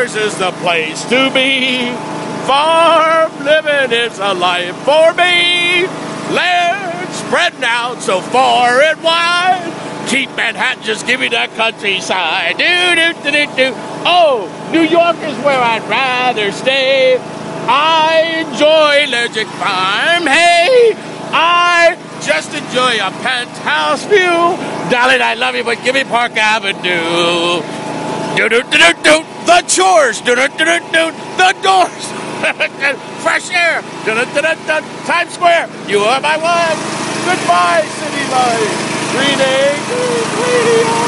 Yours is the place to be. Farm living is a life for me. Land spreading out so far and wide. Keep Manhattan, just give me that countryside. Do. Oh, New York is where I'd rather stay. I enjoy Legic Farm. Hey, I just enjoy a penthouse view. Darling, I love you, but give me Park Avenue. Do. The chores. Do. The doors. Fresh air. Times Square. You are my one. Goodbye, city life. Green acres, radio.